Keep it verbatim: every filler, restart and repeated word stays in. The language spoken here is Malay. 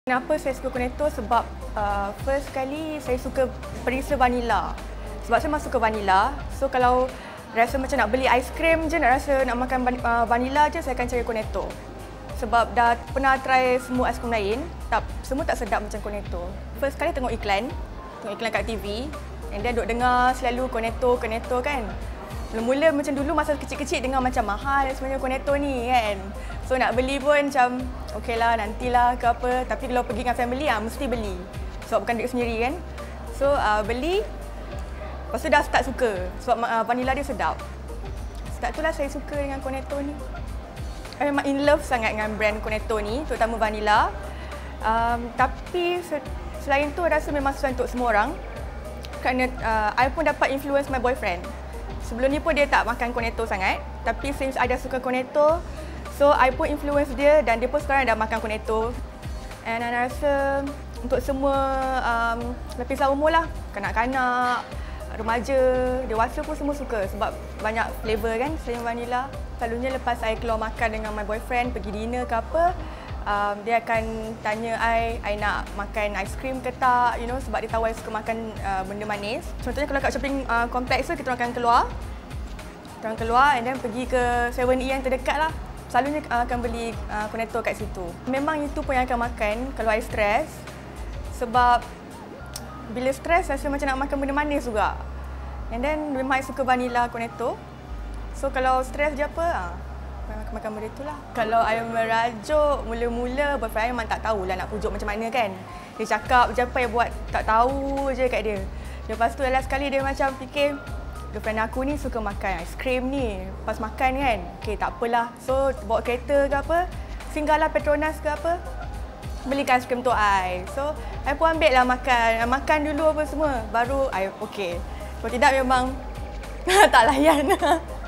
Kenapa saya suka Cornetto? Sebab uh, first kali saya suka perisa vanila. Sebab saya memang suka vanila. So kalau rasa macam nak beli aiskrim je, nak rasa nak makan uh, vanila je, saya akan cari Cornetto. Sebab dah pernah try semua aiskrim lain, tak, semua tak sedap macam Cornetto. First kali tengok iklan, tengok iklan kat T V, and then duk dengar selalu Cornetto, Cornetto kan. Mula-mula macam dulu masa kecil-kecil dengar macam mahal sebenarnya Cornetto ni kan. So nak beli pun macam okey lah, nantilah ke apa. Tapi kalau pergi dengan family ah mesti beli. Sebab bukan duit sendiri kan. So uh, beli. Lepas tu dah start suka. Sebab uh, vanila dia sedap. Start tu lah saya suka dengan Cornetto ni. Saya memang in love sangat dengan brand Cornetto ni, terutama vanila. Um, tapi selain tu rasa memang sesuai untuk semua orang. Kerana uh, I pun dapat influence my boyfriend. Sebelum ni pun dia tak makan Cornetto sangat. Tapi since I dah suka Cornetto, so, I pun influence dia dan dia pun sekarang dah makan Cornetto. And I rasa untuk semua um, lapisan umur lah, kanak-kanak, remaja, dewasa pun semua suka sebab banyak flavour kan selain vanila. Selalunya lepas I keluar makan dengan my boyfriend, pergi dinner ke apa, um, dia akan tanya I, I nak makan aiskrim ke tak, you know, sebab dia tahu I suka makan uh, benda manis. Contohnya kalau kat shopping uh, kompleks tu, kita akan keluar. Kita akan keluar and then pergi ke seven E yang terdekat lah. Selalunya akan beli uh, Cornetto kat situ. Memang itu pun yang akan makan kalau I stres. Sebab bila stres rasa macam nak makan benda manis juga. And then memang I suka vanila Cornetto. So kalau stres je apa, ah, makan, makan benda itulah. Kalau I merajuk, mula-mula boyfriend I memang tak tahulah nak pujuk macam mana kan. Dia cakap je apa yang buat, tak tahu je kat dia. Lepas tu last sekali dia macam fikir, girlfriend aku ni suka makan aiskrim ni. Pas makan kan, okey tak apalah. So bawa kereta ke apa, singgahlah Petronas ke apa, belikan aiskrim tu I. So I pun ambil lah makan. Makan dulu apa semua, baru I okey. Kalau tidak memang tak layan.